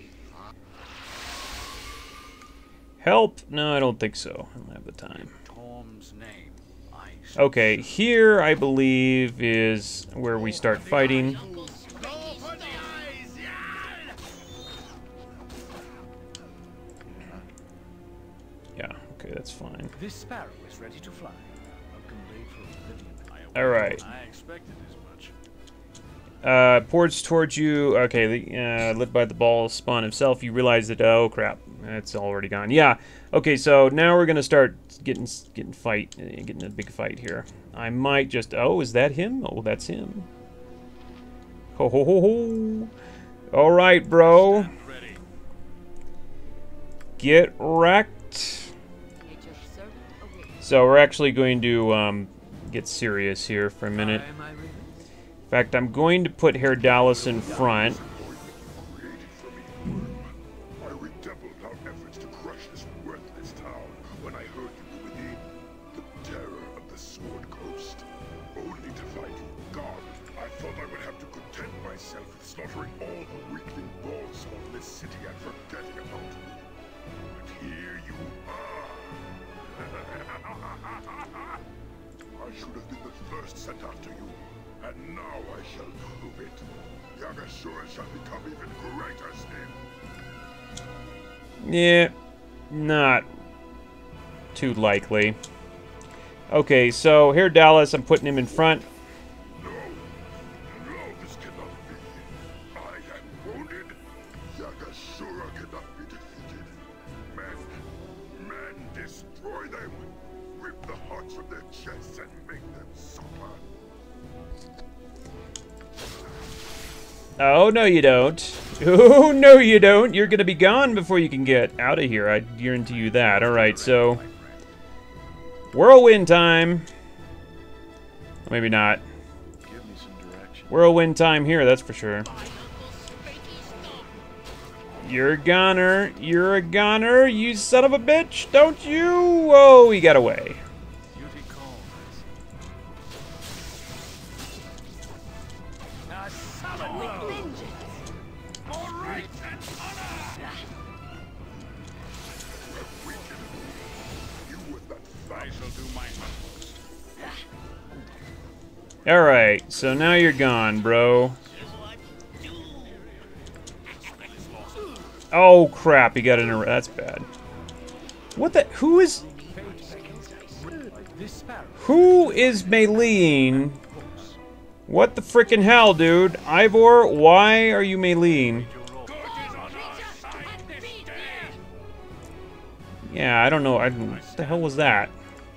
Help? No, I don't think so. I don't have the time. Tom's name. Okay, here I believe is where we start fighting. Go for the eyes, yeah! Yeah, okay, that's fine. This sparrow is ready to fly. Welcome late for oblivion. All right. I expected as much. Ports towards you. Okay, lit by the ball spawn himself. You realize that, oh crap, it's already gone. Yeah. Okay, so now we're gonna start getting a big fight here. I might just. Oh, is that him? Oh, that's him. Ho ho ho ho. All right, bro. Get wrecked. So we're actually going to get serious here for a minute. In fact, I'm going to put Herr Dallas in front. I redoubled our efforts to crush this worthless town when I heard you were within the terror of the Sword Coast. Only to find you gone, I thought I would have to content myself with slaughtering all the weakling balls of this city and forgetting about you. But here you are. I should have been the first sent after you, and now I shall prove it. Yagashura shall become even greater still. Yeah, not too likely. Okay, so here Dallas, I'm putting him in front. No, this cannot be. I am wounded. Yagashura cannot be defeated. Men, destroy them. Rip the hearts from their chests and make them suffer. Oh, no you don't. Oh, no you don't. You're gonna be gone before you can get out of here. I guarantee you that. Alright, so... Whirlwind time. Or maybe not. Give me some direction. Whirlwind time here, that's for sure. You're a goner. You're a goner, you son of a bitch. Don't you? Oh, he got away. Duty calls. A solid blow. All right, and honor! You with that I shall do my utmost. Alright, so now you're gone, bro. Oh crap, he got in a... That's bad. What the? Who is This sparrow. meleeing? What the frickin' hell, dude? Ivor, why are you meleeing? Yeah, I don't know. What the hell was that?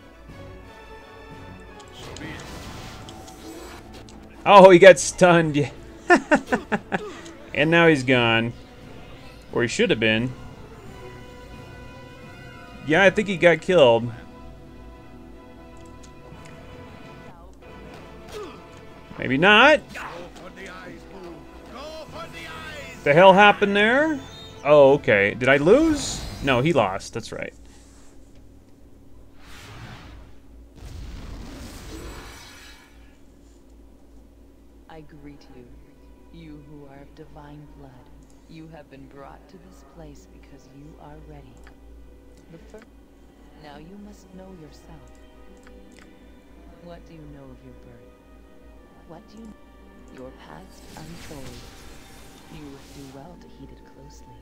Oh, he got stunned. And now he's gone. Or he should have been. Yeah, I think he got killed. Maybe not. The hell happened there? Oh, okay. Did I lose? No, he lost. That's right. I greet you, you who are of divine blood. You have been brought to this place because you are ready. Now you must know yourself. What do you know of your birth? What do you... Your past untold. You would do well to heed it closely.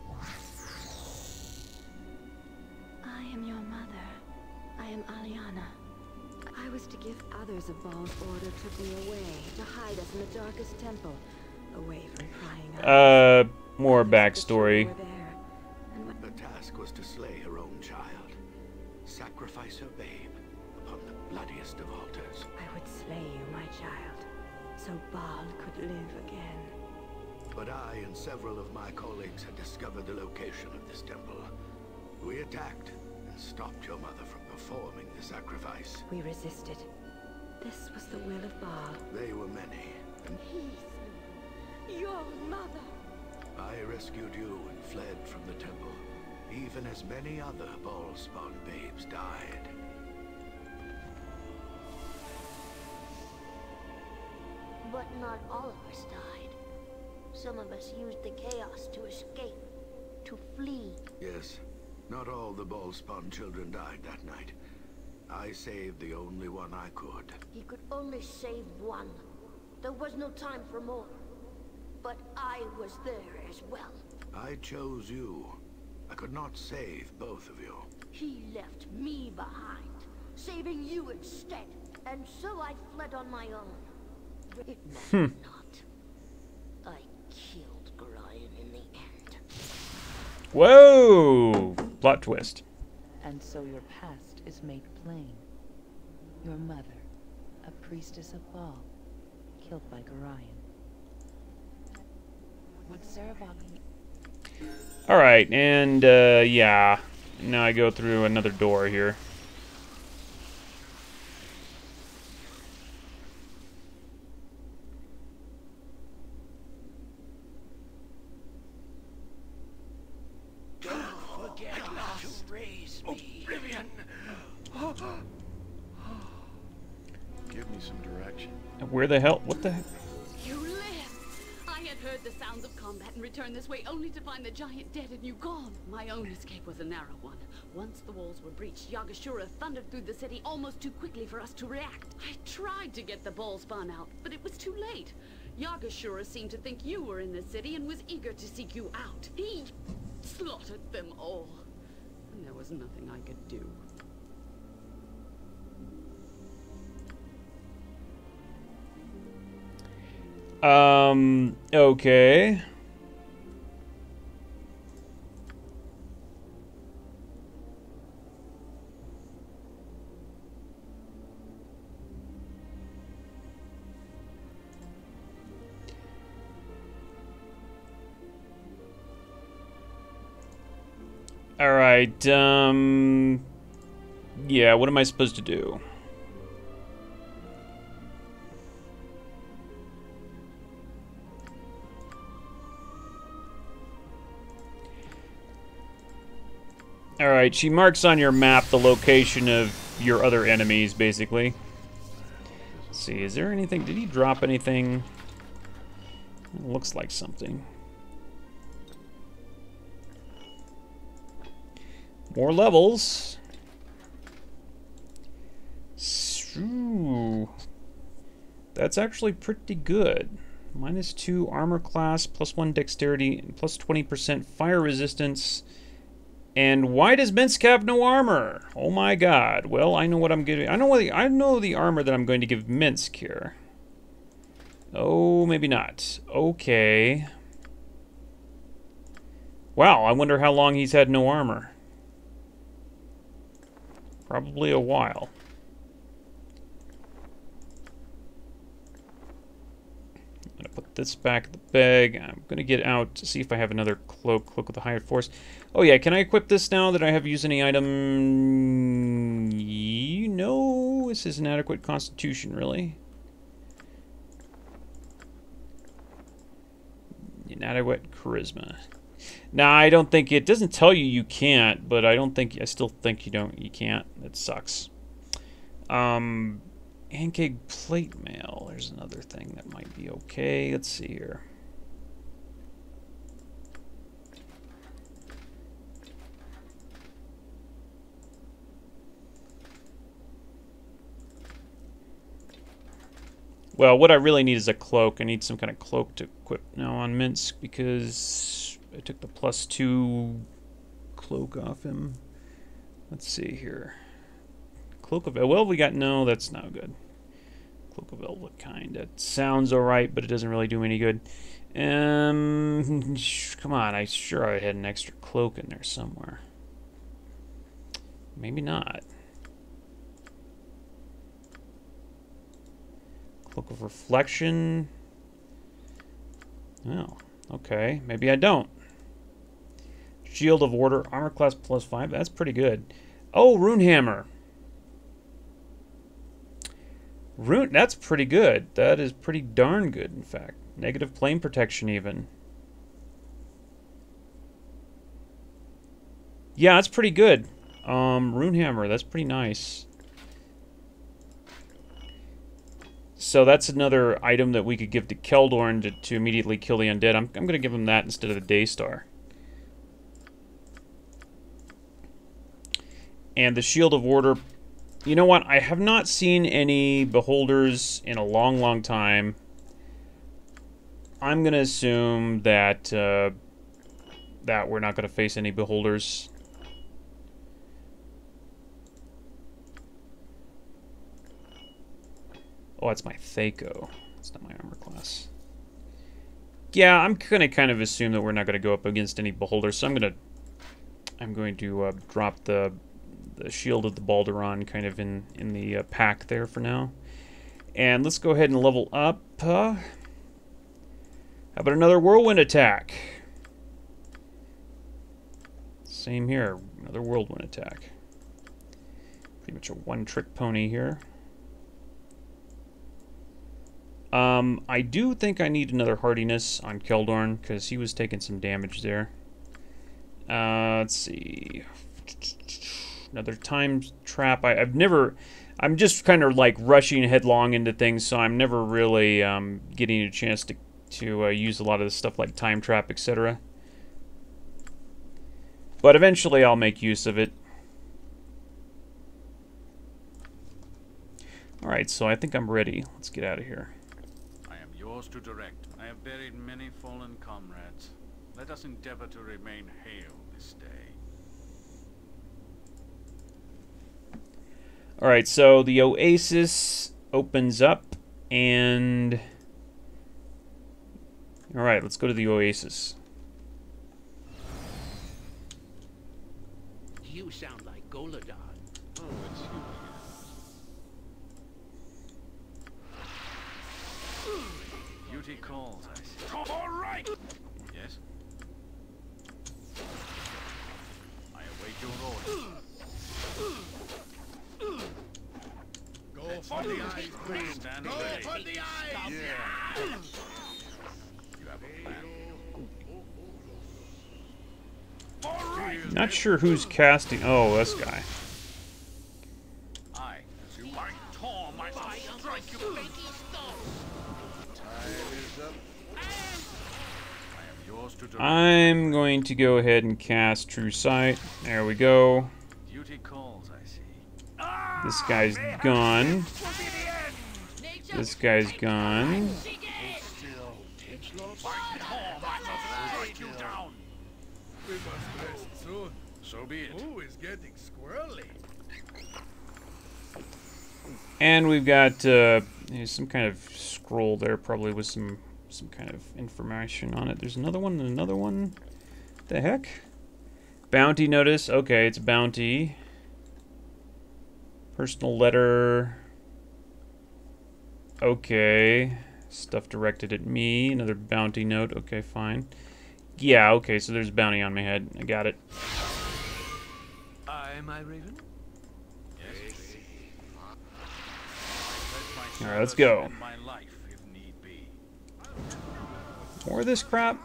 I am your mother. I am Aliana. I was to give others of Baal's order took me away, to hide us in the darkest temple, away from prying eyes. More backstory. The task was to slay her own child, sacrifice her babe upon the bloodiest of altars. I would slay you, my child, so Baal could live again. But I and several of my colleagues had discovered the location of this temple. We attacked and stopped your mother from performing the sacrifice. We resisted. This was the will of Baal. They were many, and He slew your mother. I rescued you and fled from the temple, even as many other Ball-spawn babes died. But not all of us died. Some of us used the chaos to escape, to flee. Yes, not all the Ball-spawn children died that night. I saved the only one I could. He could only save one. There was no time for more. But I was there as well. I chose you. I could not save both of you. He left me behind, saving you instead. And so I fled on my own. It mattered not. I killed Gorion in the end. Whoa! Plot twist. And so your past is made plain. Your mother, a priestess of Baal, killed by Gorion. Would Sarevok... Alright, and, yeah. Now I go through another door here. Don't forget to raise me. Oblivion! Give me some direction. Where the hell? What the heck? You live! I had heard the sounds of combat and returned this way only to find the giant dead and you gone. My own escape was a narrow one. Once the walls were breached, Yagashura thundered through the city almost too quickly for us to react. I tried to get the ball spun out, but it was too late. Yagashura seemed to think you were in the city and was eager to seek you out. He slaughtered them all. And there was nothing I could do. Okay. All right, yeah, what am I supposed to do? All right, she marks on your map the location of your other enemies, basically. Let's see, is there anything? Did he drop anything? It looks like something. More levels. Ooh. That's actually pretty good. -2 armor class, +1 dexterity, and +20% fire resistance, And why does Minsk have no armor? Oh my god. Well, I know what I'm getting. I know the armor that I'm going to give Minsk here. Oh, maybe not. Okay. Wow, I wonder how long he's had no armor. Probably a while. I'm gonna put this back in the bag. I'm gonna get out to see if I have another cloak with a higher force. Oh yeah, can I equip this now that I have used any item? No, this is inadequate constitution, really. Inadequate charisma. Nah, I don't think it doesn't tell you you can't, but I still think you can't. That sucks. Ankeg plate mail. There's another thing that might be okay. Let's see here. Well, what I really need is a cloak. I need some kind of cloak to equip now on Minsk because I took the +2 cloak off him. Let's see here. Cloak of... Well, we got... No, that's not good. Cloak of Velvet kind. That sounds alright, but it doesn't really do me any good. Come on, I had an extra cloak in there somewhere. Maybe not. Cloak of Reflection. Oh, okay. Maybe I don't. Shield of Order, armor class +5. That's pretty good. Oh, Rune Hammer. That's pretty good. That is pretty darn good, in fact. Negative plane protection, even. Yeah, that's pretty good. Rune Hammer, that's pretty nice. So that's another item that we could give to Keldorn to immediately kill the undead. I'm going to give him that instead of the Daystar. And the Shield of Order. You know what? I have not seen any Beholders in a long, long time. I'm going to assume that that we're not going to face any Beholders. Oh, that's my Thaco. That's not my armor class. Yeah, I'm going to kind of assume that we're not going to go up against any Beholders, so I'm going to drop the Shield of the Balduran kind of in the pack there for now. And let's go ahead and level up. How about another Whirlwind attack? Same here. Another Whirlwind attack. Pretty much a one-trick pony here. I do think I need another hardiness on Keldorn, because he was taking some damage there. Let's see. Another time trap. I'm just kind of like rushing headlong into things, so I'm never really getting a chance to use a lot of the stuff like time trap, etc. But eventually I'll make use of it. Alright, so I think I'm ready. Let's get out of here. Yours to direct. I have buried many fallen comrades. Let us endeavor to remain hale this day. Alright, so the Oasis opens up, and... Alright, let's go to the Oasis. You sound like Goladon. Oh, it's you again. Duty calls, I see. All right! Yes? I await your orders. Go for the eyes, please. Stand Go ready. for the eyes! Yeah. You have a plan. All right! Not sure who's casting... Oh, this guy. I, as you might tore my strike you. Time is up. I am yours to direct. I'm going to go ahead and cast True Sight. There we go. Duty calls, I see. This guy's gone. This guy's gone. We must rest soon. So be it. Ooh, it's getting squirrely. And we've got there's some kind of scroll there, probably with some kind of information on it. There's another one and another one. What the heck? Bounty notice. Okay, it's a bounty. Personal letter. Okay. Stuff directed at me. Another bounty note. Okay, fine. Yeah, okay, so there's a bounty on my head. I got it. Am I Raven? Yes. Alright, let's go. My life, if need be. More of this crap?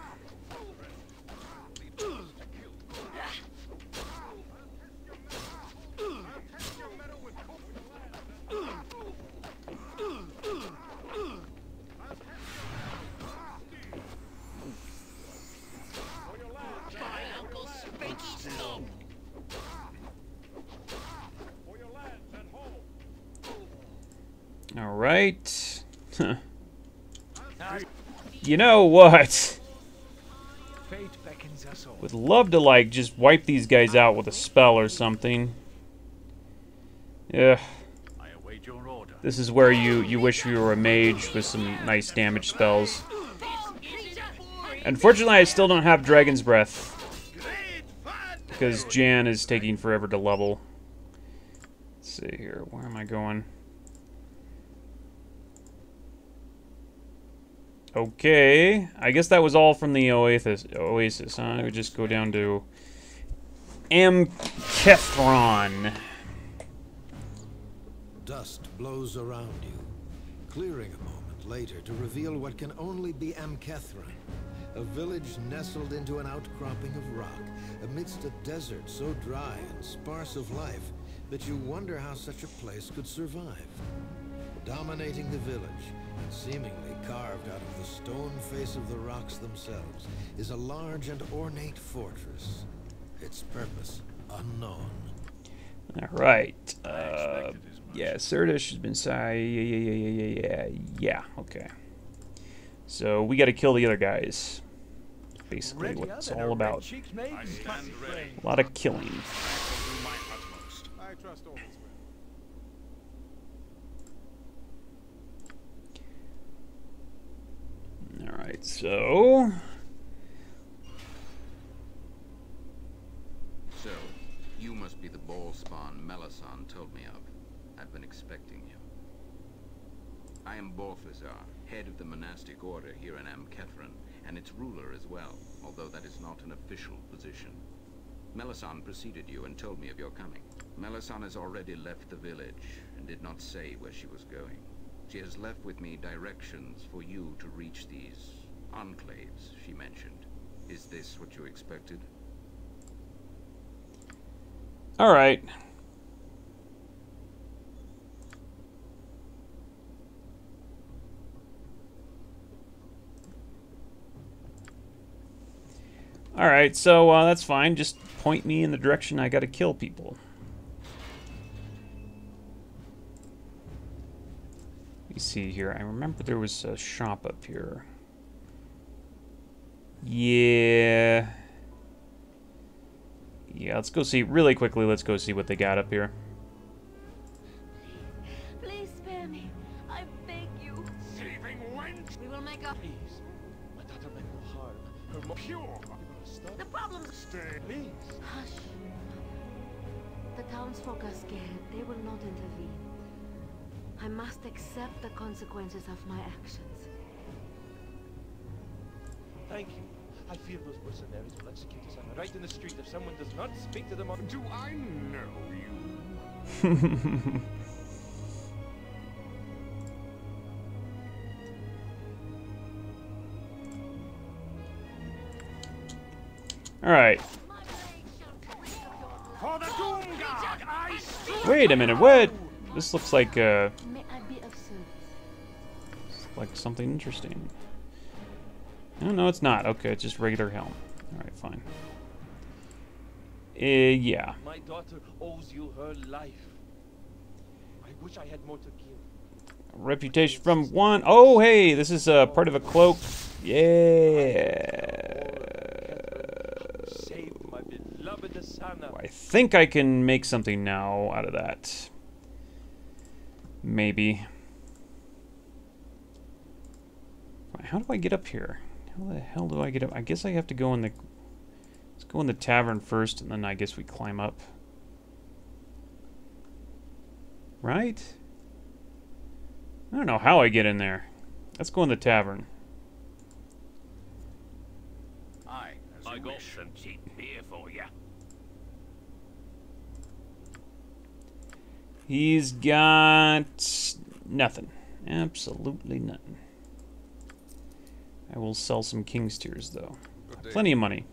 Alright. You know what? Fate beckons us all. Would love to, like, just wipe these guys out with a spell or something. Yeah. I await your order. This is where you wish you were a mage with some nice damage spells. Unfortunately, I still don't have Dragon's Breath. Because Jan is taking forever to level. Let's see here. Where am I going? Okay. I guess that was all from the Oasis, huh? I would just go down to Amkethron. Dust blows around you, clearing a moment later to reveal what can only be Amkethron, a village nestled into an outcropping of rock, amidst a desert so dry and sparse of life that you wonder how such a place could survive. Dominating the village, and seemingly carved out of the stone face of the rocks themselves, is a large and ornate fortress, its purpose unknown. Alright. Yeah, Serdish has been yeah, okay. So we gotta kill the other guys. Basically what it's all about. A lot of killing. I trust all is well. Alright, so... So, you must be the ball-spawn Melisande told me of. I've been expecting you. I am Balthazar, head of the monastic order here in Amkethron, and its ruler as well, although that is not an official position. Melisande preceded you and told me of your coming. Melisande has already left the village and did not say where she was going. She has left with me directions for you to reach these enclaves she mentioned. Is this what you expected? Alright. Alright, so that's fine. Just point me in the direction I gotta kill people. Let me see here. I remember there was a shop up here. Yeah. Yeah, let's go see, really quickly, let's go see what they got up here. Please spare me. I beg you. Saving wench! We will make up. Please. My daughter meant no harm. Her more pure. The problem. Stay. Please. Hush. The townsfolk are scared. They will not intervene. I must accept the consequences of my actions. Thank you. I fear those mercenaries will execute us right in the street if someone does not speak to them on... Do I know you? Alright. For the Doom Guard, I speak. Wait a minute, what? This looks like, May I be of service? like something interesting. No, it's not. Okay, it's just regular helm. Alright, fine. Yeah. My daughter owes you her life. I wish I had more to give. Reputation from one. Oh, hey, this is part of a cloak. Yeah. Save my beloved assassin. time though. I think I can make something now out of that. Maybe. How do I get up here? How the hell do I get up? I guess I have to go in the... Let's go in the tavern first, and then I guess we climb up. Right? I don't know how I get in there. Let's go in the tavern. Aye, as I you got wish. some cheap beer for ya. He's got nothing. Absolutely nothing. I will sell some King's Tears, though. Plenty of money.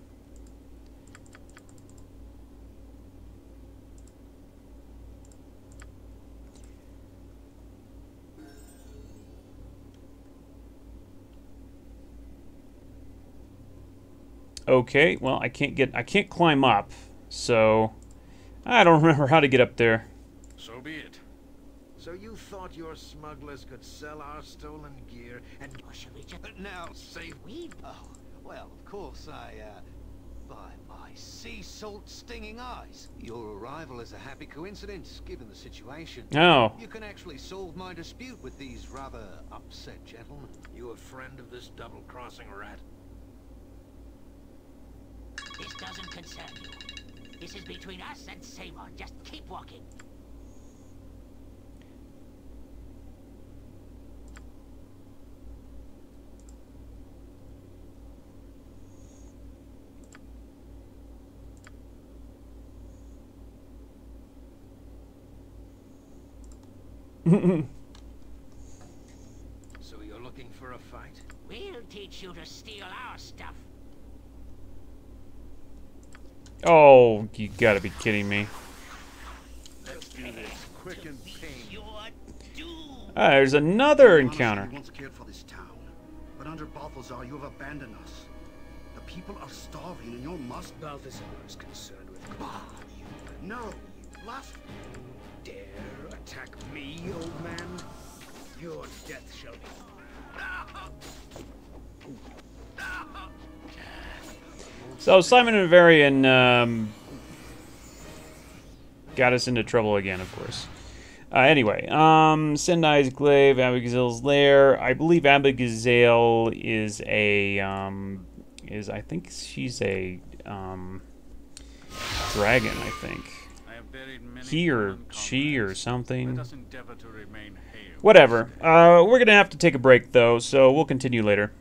Okay, well, I can't climb up, so I don't remember how to get up there. So be it. So you thought your smugglers could sell our stolen gear and... Or shall we just... now save... Oh, well, of course, by my sea salt stinging eyes. Your arrival is a happy coincidence, given the situation. Oh. You can actually solve my dispute with these rather upset gentlemen. You a friend of this double-crossing rat? This doesn't concern you. This is between us and Seymour. Just keep walking. So you're looking for a fight? We'll teach you to steal our stuff. Oh, you gotta be kidding me. Let's do this quick and painful. Ah, there's another encounter. You once cared for this town, but under Balthazar you have abandoned us. The people are starving, and you must... Balthazar is concerned with... No! Blasphemy! Dare attack me, old man? Your death shall be... So Simon and Varian got us into trouble again, of course. Anyway, Sendai's Glaive, Abigail's Lair. I believe Abigail is a I think she's a dragon. I think he or she or something. Whatever. We're gonna have to take a break though, so we'll continue later.